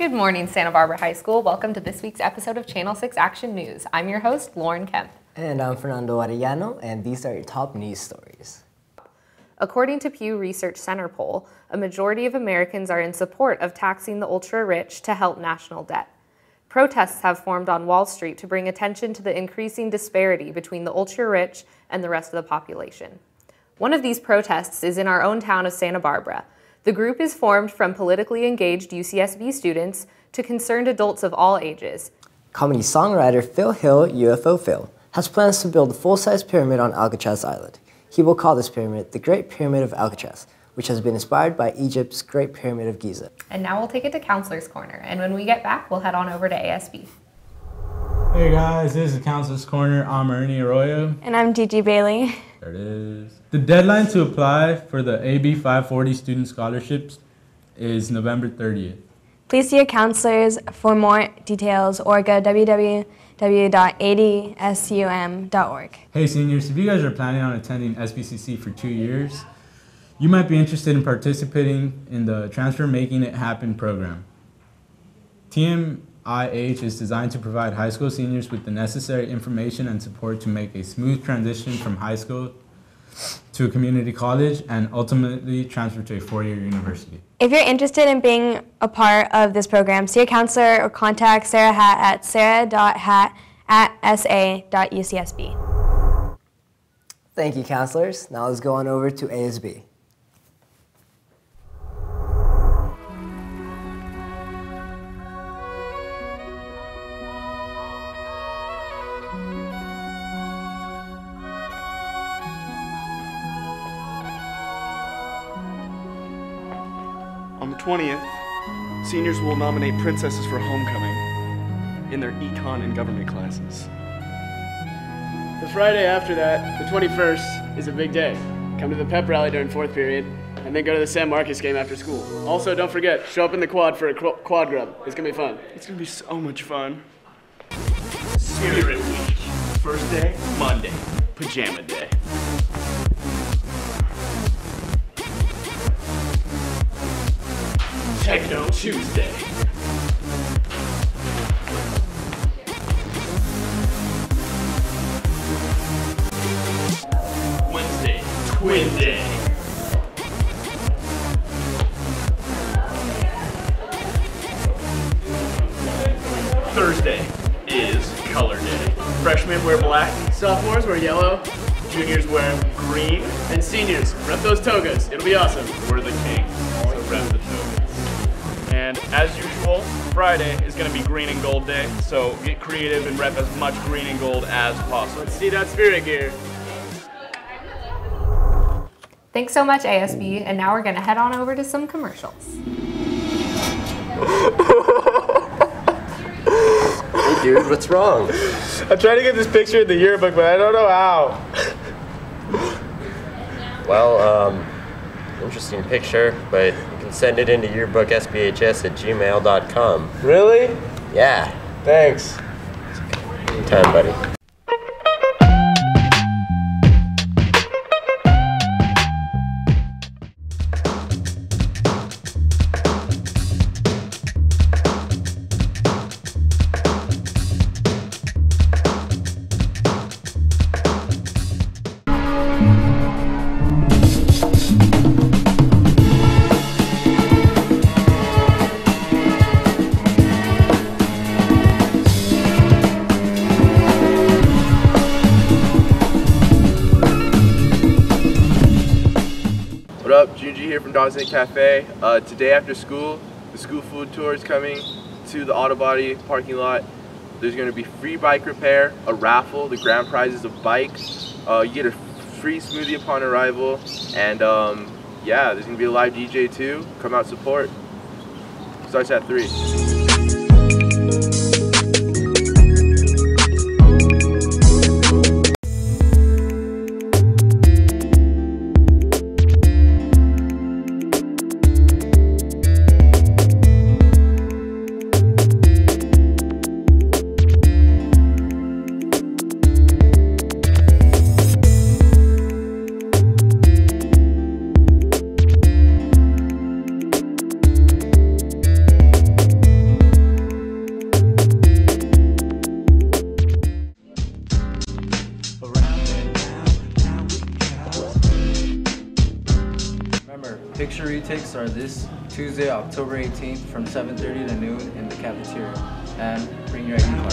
Good morning, Santa Barbara High School. Welcome to this week's episode of Channel 6 Action News. I'm your host, Lauren Kemp. And I'm Fernando Arellano, and these are your top news stories. According to Pew Research Center poll, a majority of Americans are in support of taxing the ultra-rich to help national debt. Protests have formed on Wall Street to bring attention to the increasing disparity between the ultra-rich and the rest of the population. One of these protests is in our own town of Santa Barbara. The group is formed from politically engaged UCSB students to concerned adults of all ages. Comedy songwriter Phil Hill, UFO Phil, has plans to build a full-size pyramid on Alcatraz Island. He will call this pyramid the Great Pyramid of Alcatraz, which has been inspired by Egypt's Great Pyramid of Giza. And now we'll take it to Counselor's Corner, and when we get back, we'll head on over to ASB. Hey guys, this is Counselor's Corner. I'm Ernie Arroyo. And I'm Gigi Bailey. There it is. The deadline to apply for the AB 540 student scholarships is November 30th. Please see your counselors for more details or go www.adsum.org. Hey seniors, if you guys are planning on attending SBCC for 2 years, you might be interested in participating in the Transfer Making It Happen program. TMIH is designed to provide high school seniors with the necessary information and support to make a smooth transition from high school to a community college and ultimately transfer to a four-year university. If you're interested in being a part of this program, see your counselor or contact Sarah Hatt at sarah.hatt@sa.ucsb. Thank you, counselors. Now let's go on over to ASB. On the 20th, seniors will nominate princesses for homecoming in their econ and government classes. The Friday after that, the 21st, is a big day. Come to the pep rally during fourth period, and then go to the San Marcos game after school. Also, don't forget, show up in the quad for a quad grub. It's gonna be fun. It's gonna be so much fun. Spirit Week. First day, Monday. Pajama day. Techno Tuesday. Wednesday, Twin Day. Thursday is Color Day. Freshmen wear black, Sophomores wear yellow, juniors wear green. and seniors, rep those togas. It'll be awesome. We're the kings, so rep the togas. And as usual, Friday is going to be green and gold day, so get creative and rep as much green and gold as possible. Let's see that spirit gear. Thanks so much, ASB, and now we're going to head on over to some commercials. Hey dude, what's wrong? I'm trying to get this picture in the yearbook, but I don't know how. Well, interesting picture, but you can send it into yearbooksbhs@gmail.com. Really? Yeah. Thanks. Anytime, buddy. What up, Junji here from Dawson Cafe. Today after school, the school food tour is coming to the Auto Body parking lot. There's going to be free bike repair, a raffle, the grand prize is a bike. You get a free smoothie upon arrival, and yeah, there's going to be a live DJ too. Come out support. Starts at 3. Picture retakes are this Tuesday, October 18th from 7:30 to noon in the cafeteria. And bring your ID card.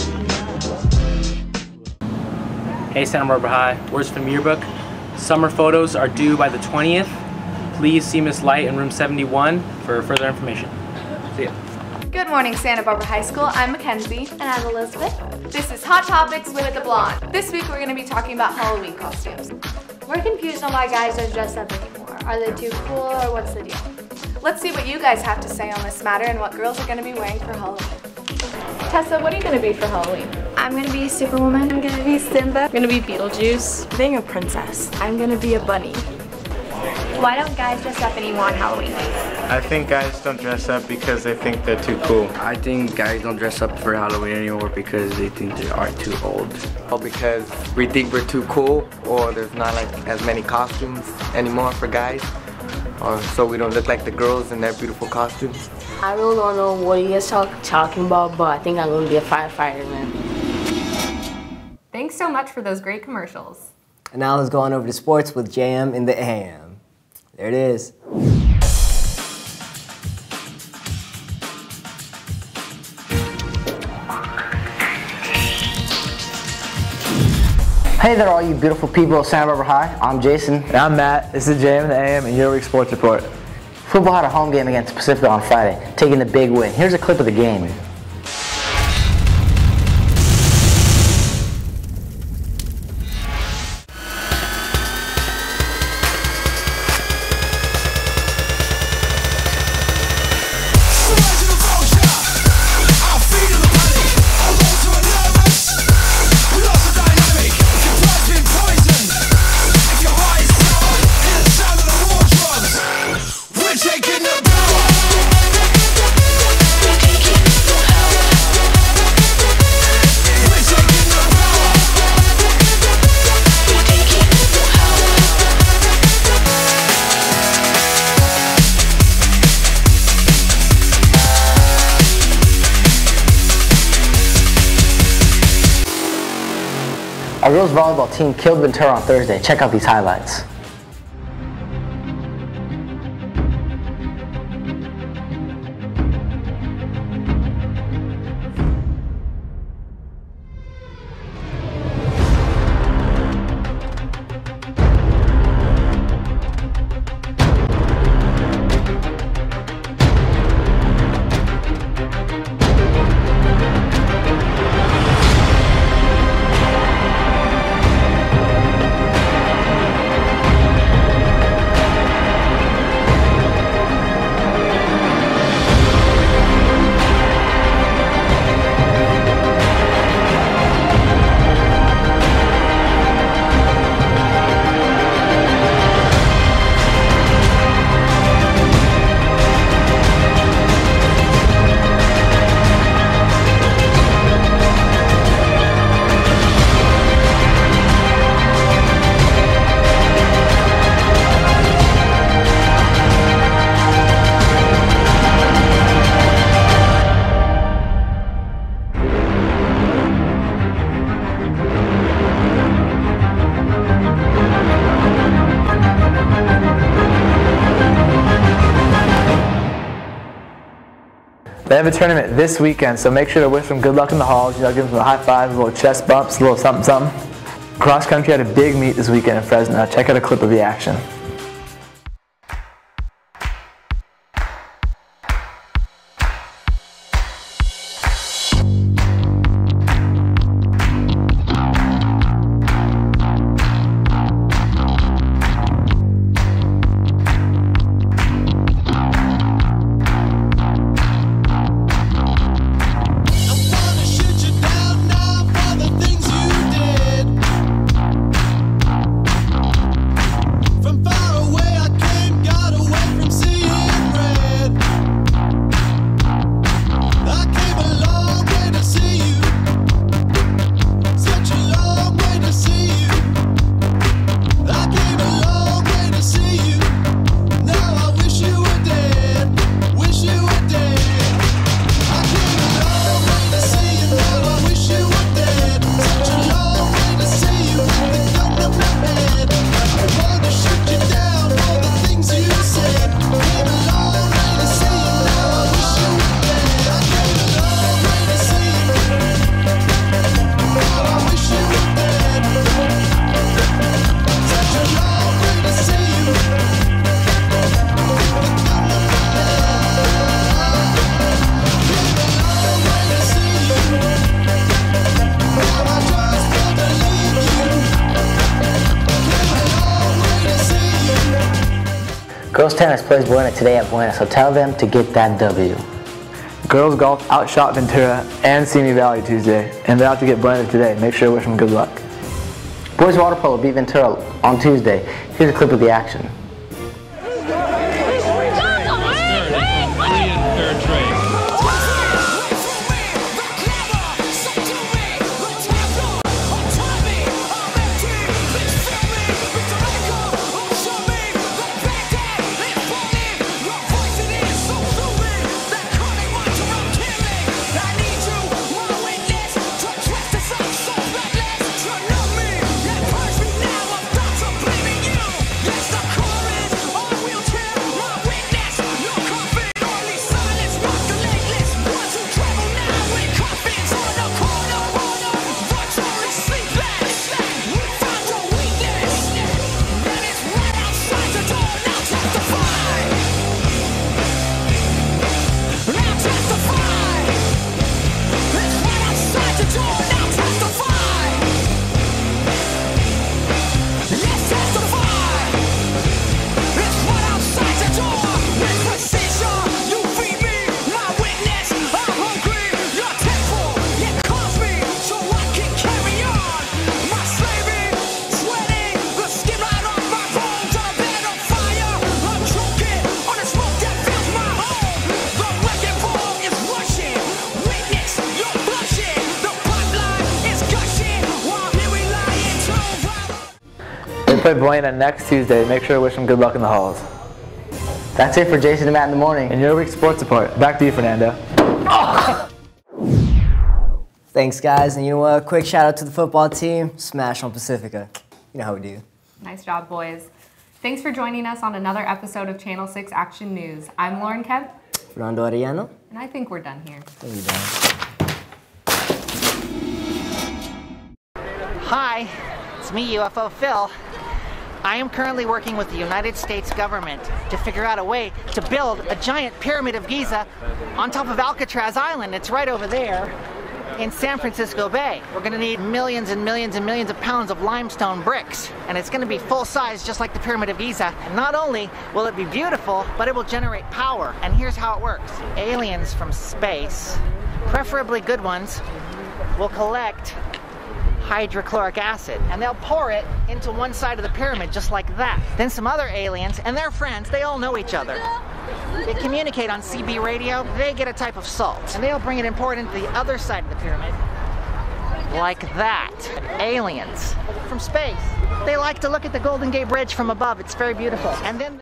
Hey Santa Barbara High, words from yearbook. Summer photos are due by the 20th. Please see Miss Light in room 71 for further information. See ya. Good morning, Santa Barbara High School. I'm Mackenzie. And I'm Elizabeth. This is Hot Topics with the Blonde. This week we're going to be talking about Halloween costumes. We're confused on why guys don't dress up anymore. Are they too cool or what's the deal? Let's see what you guys have to say on this matter and what girls are going to be wearing for Halloween. Tessa, what are you going to be for Halloween? I'm going to be Superwoman. I'm going to be Simba. I'm going to be Beetlejuice. Being a princess. I'm going to be a bunny. Why don't guys dress up anymore on Halloween? I think guys don't dress up because they think they're too cool. I think guys don't dress up for Halloween anymore because they think they are too old. Or because we think we're too cool, or there's not like as many costumes anymore for guys. Or so we don't look like the girls in their beautiful costumes. I really don't know what you guys talking about, but I think I'm going to be a firefighter, man. Thanks so much for those great commercials. And now let's go on over to sports with JM in the AM. There it is. Hey there, all you beautiful people of Santa Barbara High. I'm Jason. And I'm Matt. This is JM in the AM and your week sports report. Football had a home game against Pacifica on Friday, taking the big win. Here's a clip of the game. Our girls volleyball team killed Ventura on Thursday. Check out these highlights. They have a tournament this weekend, so make sure to wish them good luck in the halls. You know, give them a high five, a little chest bumps, a little something, something. Cross country had a big meet this weekend in Fresno. Check out a clip of the action. From Girls tennis plays Buena today at Buena, so tell them to get that W. Girls golf outshot Ventura and Simi Valley Tuesday, and they're out to get Buena today. Make sure to wish them good luck. Boys water polo beat Ventura on Tuesday. Here's a clip of the action. They play Buena next Tuesday. Make sure to wish them good luck in the halls. That's it for Jason and Matt in the morning. And your week's sports report. Back to you, Fernando. Thanks, guys. And you know what? Quick shout out to the football team. Smash on Pacifica. You know how we do. Nice job, boys. Thanks for joining us on another episode of Channel 6 Action News. I'm Lauren Kemp. Fernando Arellano. And I think we're done here. Thank you, guys. Hi, it's me, UFO Phil. I am currently working with the United States government to figure out a way to build a giant pyramid of Giza on top of Alcatraz Island. It's right over there in San Francisco Bay. We're gonna need millions and millions and millions of pounds of limestone bricks, and it's gonna be full size just like the Pyramid of Giza. And not only will it be beautiful, but it will generate power. And here's how it works. Aliens from space, preferably good ones, will collect hydrochloric acid, and they'll pour it into one side of the pyramid just like that. Then some other aliens and their friends, they all know each other. They communicate on CB radio. They get a type of salt, and they'll bring it and pour it into the other side of the pyramid like that. Aliens from space. They like to look at the Golden Gate Bridge from above. It's very beautiful. And then